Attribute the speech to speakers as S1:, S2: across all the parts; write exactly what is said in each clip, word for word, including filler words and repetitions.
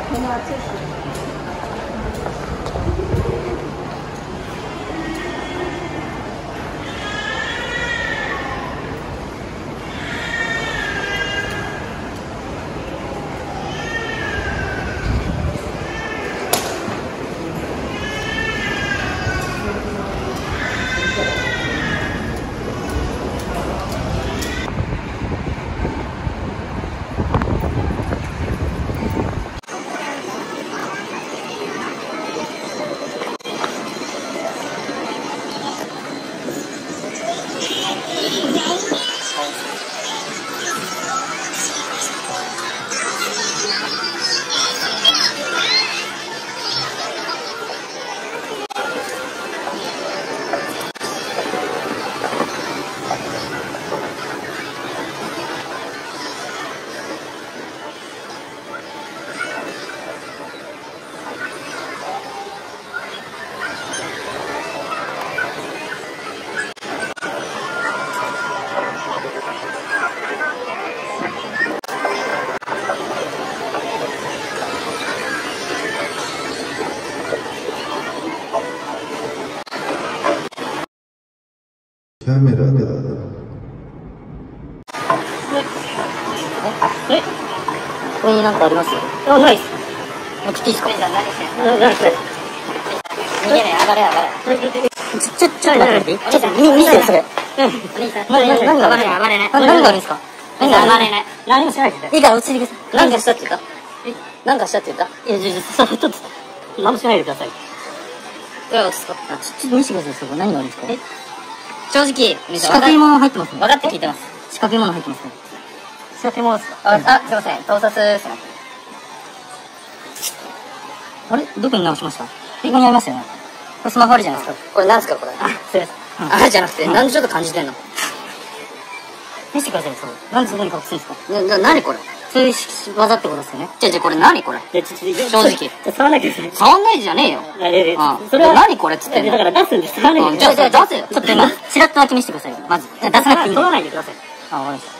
S1: この暑いし。
S2: カメラだ。
S3: え？え？ここになんかあります？あ、ないっす。もう切っていいっすか？何してんの？逃げねえ、上がれ上がれ。ちょ、ちょ、ちょっと待って。ちょっと見、見せてそれ。何、何、何がある？上がれない。何があるんですか？何が上がれない。何もしないで。いいから落ちてください。何かしたって言った？え？何かしたって言った？いや、ちょ、ちょ、ちょっと、何もしないでください。どういうことですか？ちょっと見せてください、そこ。何があるんですか？え？正直、仕掛け物入ってますね。分かって聞いてます。仕掛け物入ってますね。仕掛け物ですか？あ、あ、すいません。盗撮ですね。あれどこに直しました？ここにありますよね。これスマホあるじゃないですか。これなんですかこれ。あ、すいません。あ、じゃなくて、なんでちょっと感じてんの？見せてください、そう。なんでそこに隠すんですか？な、な、なにこれ？そういう技ってことですよね。じゃじゃこれ何これ？正直。触らないでください。触んないじゃねえよ。それは何これっつってんの？だから出すんです。触らないでください。じゃあ、じゃあ出せよ。ちょっと今、チラッとだけ見せてください。まず。出さなくていいんで。取らないでください。あ、わかりました。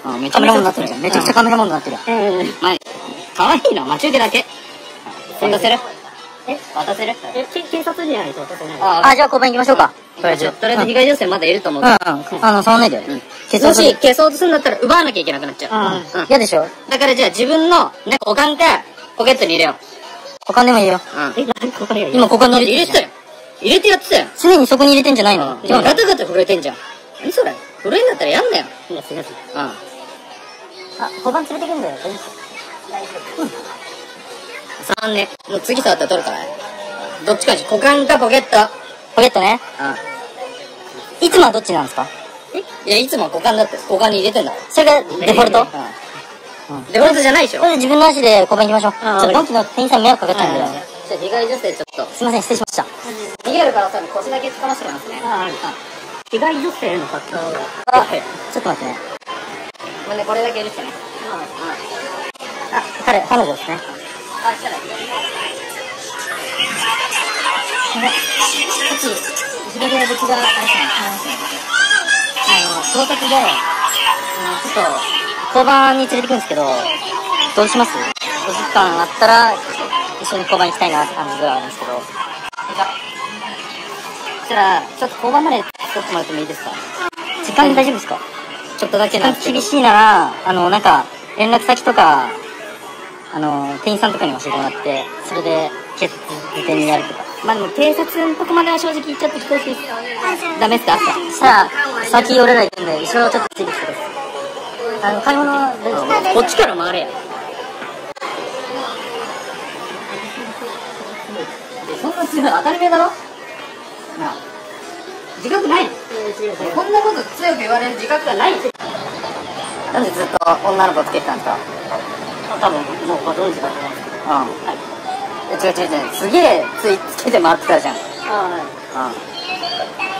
S3: あ、めっちゃカメラモンになってるじゃん。めちゃくちゃカメラモンになってる。うん。まあ、かわいいの待ち受けだけ。渡せる？え？渡せる？え、警察には渡せない。あ、じゃあ交番行きましょうか。とりあえず。とりあえず被害女性まだいると思う。うん、うん。あの、触んないで。もし消そうとするんだったら奪わなきゃいけなくなっちゃう。うん。嫌でしょ？だからじゃあ自分の、なんか股間か、ポケットに入れよう。股間でもいいよ。うん。え、何股間に今股間に入れてたよ。入れてやってたよ。常にそこに入れてんじゃないの？でもガタガタ震えてんじゃん。何それ？震えんだったらやんなよ。いや、すいません。うん。あ、交番連れてくんだよ。大丈夫。うん。触んね。もう次触ったら取るからね。どっちかにし、股間かポケット。ポケットね。うん。いつもはどっちなんですか？え？いや、いつもは股間だって。股間に入れてんだ。それがデフォルト？うん。デフォルトじゃないでしょ？これ自分の足で交番行きましょう。ちょっとドンキの店員さん迷惑かかっちゃうんで。じゃあ被害女性ちょっと。すいません、失礼しました。逃げるからさ、腰だけつかましてますね。ああ、被害女性の格好が。あ、ちょっと待ってね。ごめんね、これだけ許してね。あ、彼、彼女ですね。あ、来たら。こっち、後ろで僕が、あれですね、あの、盗撮で、ちょっと、交番に連れてくんですけど、どうします？お時間あったら、一緒に交番行きたいなって感じではあるんですけど。そしたら、ちょっと交番まで撮ってもらってもいいですか？時間大丈夫ですか？ちょっとだけなんですけど。厳しいなら、あの、なんか、連絡先とか、あの、店員さんとかに教えてもらって、それで、警察事前にやるとか。まあでも、警察のとこまでは正直言っちゃってきてほしいです。ダメっすか？そしたら、先俺ら行くんで、後ろちょっとついてきてください。あの、買い物、こっちから回れや。そんな強い当たり前だろ？なあ。自覚ないの？こんなこと強く言われる自覚がないの？なんでずっと女の子つけてたんですか？多分もうご存知だと思うんですけど。うん。はい。違う違う違う。すげえついつけて回ってたじゃん。ああ、はい。うん。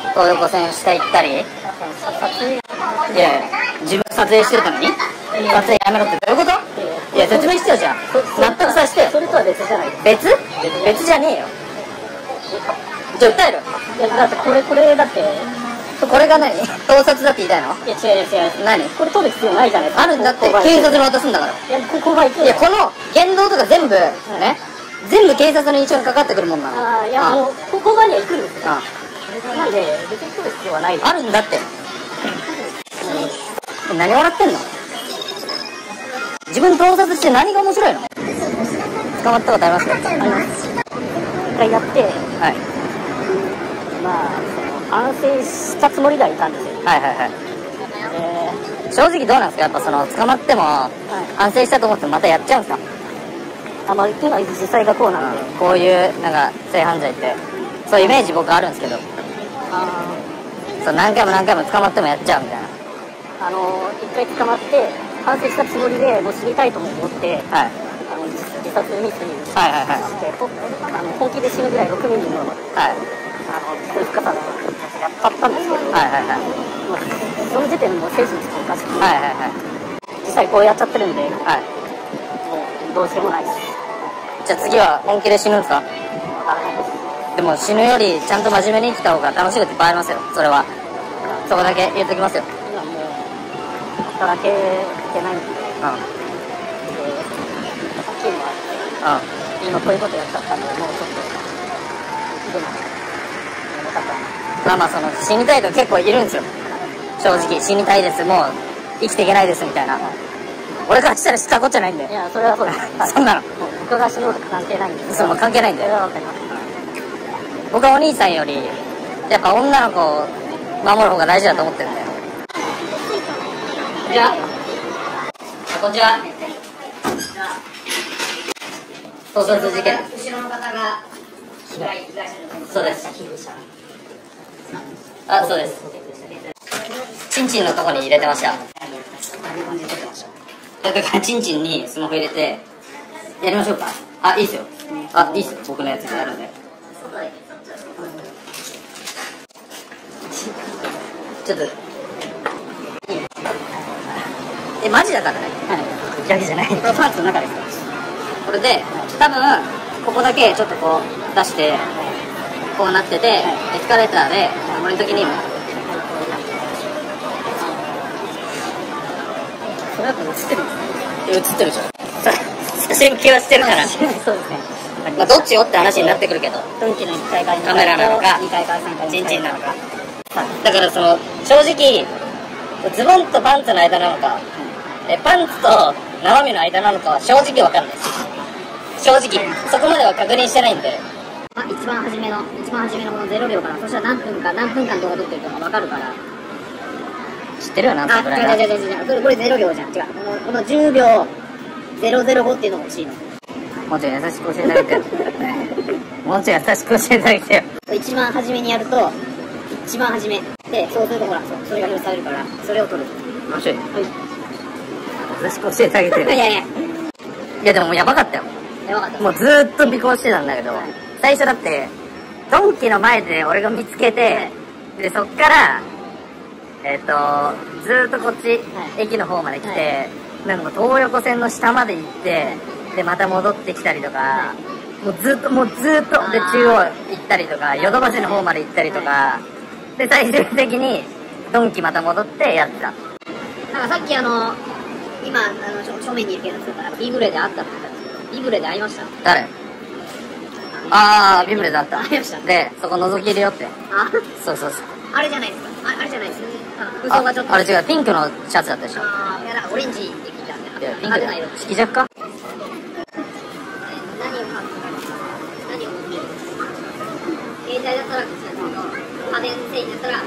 S3: 東横線下行ったり？撮影？いやいや、自分撮影してたのに？撮影やめろってどういうこと？いや、説明してよじゃん。納得させてよ。それとは別じゃない。別？別じゃねえよ。じゃあ訴える。いやだってこれこれだってこれが何盗撮だって言いたいの？
S1: いや違う違う違う。
S3: 何
S1: これ取る必要ないじゃないですか。
S3: あるんだって警察に渡すんだから。
S1: いやここが行く。
S3: いやこの言動とか全部ね全部警察の印象にかかってくるもんなの。
S1: ああいやあのここまでは行くんですよ。
S3: あ
S1: なんで別に取る必要はない。
S3: あるんだって。何笑ってんの？自分盗撮して何が面白いの？捕まったことありますか？
S1: あります。一回やって、
S3: はい。
S1: まあその反省したつもりではいたんですよ。
S3: はいはいはい。
S1: で
S3: 正直どうなんですか？やっぱその捕まっても反省したと思ってまたやっちゃうんですか？
S1: あまあ今実際がこうなんで、
S3: こういうなんか性犯罪ってそういうイメージ僕あるんですけど、
S1: あ
S3: そう何回も何回も捕まってもやっちゃうみたいな。
S1: あの一回捕まって反省したつもりでもう死にたいとも思って、
S3: はい
S1: あの自自殺未遂に
S3: はいはいはい
S1: して、ほあの本気で死ぬぐらいろくミリの
S3: はい
S1: あのそういう深さのやったったんですけど、
S3: はいはいはい
S1: まあ、その時点でもう精神ちょっとおかしくて、
S3: はいはいはい
S1: 実際こうやっちゃってるんで、
S3: はい。
S1: もうどうしようもないです。
S3: じゃあ次は本気で死ぬんですか？
S1: わからないです。
S3: でも死ぬよりちゃんと真面目に生きた方が楽しいこといっぱいありますよ。それはそこだけ言っときますよ。
S1: 今もう働けてないんで、
S3: うん
S1: 借金もあって、今こういうことやっちゃったんで、もうちょっとでもやめたかな。
S3: まあまあその死にたいと結構いるんですよ。正直死にたいです、もう生きていけないですみたいな。俺からしたら知ったこっちゃないんで。
S1: いやそれはそうです。
S3: そんなの
S1: もう僕が死ぬこと関係ないんで。
S3: そうもう関係ないんで。
S1: それはわかります。
S3: 僕はお兄さんよりやっぱ女の子を守る方が大事だと思ってるんで。じゃあこんにちは。盗撮事件。後ろの方が被害被害者。そうです。あ、そうです。チンチンのとこに入れてました。だからチンチンにスマホ入れてやりましょうか。あ、いいっすよ。あ、いいっすよ。僕のやつでやるんで。ちょっと。え、マジだからね。
S1: はい。逆じゃない。これパンツの中ですか？
S3: これで多分ここだけちょっとこう出してこうなってて、エスカレーターで俺の時に
S1: それだと映ってるんですね。
S3: 映ってるじゃん。写真系はしてるから
S1: そうですね。
S3: まあどっちよって話になってくるけど、
S1: ドンキのいっかいから
S3: カメラなのか
S1: にかいからさんかい
S3: チンチンなのか。だからその正直ズボンとパンツの間なのか、えパンツと生身の間なのかは正直わかんないです。正直そこまでは確認してないんで。
S1: まあ、一番初めの一番初めのこのゼロびょうから、そしたら何分か何分間動画撮ってるか分かるから。
S3: 知ってるよ何分
S1: あ、
S3: くらいか。
S1: 違う違う違う違う、これこれゼロびょうじゃん。違う、このこのじゅうびょうゼロゼロごっていうのが欲しいの。
S3: もうちょい優しく教えてあげてよ。もうちょい優しく教えてあげてよ。
S1: 一番初めにやると一番初めで、そうするとほら、そうそれが表示されるから、それを撮る。
S3: もうちょい
S1: はい
S3: 優しく教えてあげてよ。
S1: いやいや
S3: いやでももうやばかったよ。
S1: やばかった。
S3: もうずーっと尾行してたんだけど、最初だってドンキの前で俺が見つけて、でそっからえっ、とずーっとこっち、駅の方まで来て、なんか東横線の下まで行ってでまた戻ってきたりとか、もうずっともうずーっとで中央行ったりとかヨドバシの方まで行ったりとかで最終的にドンキまた戻ってやってた。
S1: なんかさっきあの今あの正面にいるけど、ビブレで会ったって言ったんですけど、ビブレで会いました？
S3: 誰？ああビブレだった。
S1: 会いました。
S3: でそこ覗き入れよって。
S1: あ、
S3: そうそうそう。
S1: あれじゃないですか。ああれじゃないですよ。あ服装がちょっと。
S3: あれ違う、ピンクのシャツだったでしょ。
S1: あーいや、なんかオレンジって聞いたんで。
S3: いやピンクだよ
S1: 派手な色。
S3: 色弱か。
S1: 何を買う何を持ってる？携帯だったらこちらの家電製品だったら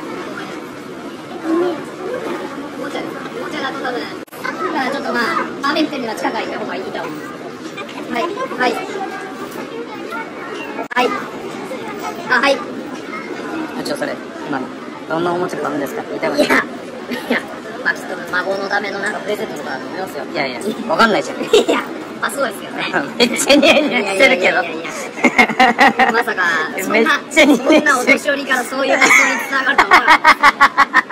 S1: おもちゃですか？おもちゃだと多分だからちょっとまあパーメン店では近く行った方がいいと思うんですけど。はいはいはいあはい。
S3: 部長それ今のどんなおもちゃ買うんですかって言いたいこと。
S1: いやいや、まあちょっと孫のためのなんかプレゼントとかありますよ。
S3: いやいやわかんないじゃん。
S1: いや、まあそうですよね。
S3: めっちゃニヤニヤしてるけど。
S1: まさかそんな
S3: めっちゃニヤニヤしてる
S1: そんなお年寄りからそういう発想につながるとは思わなかった。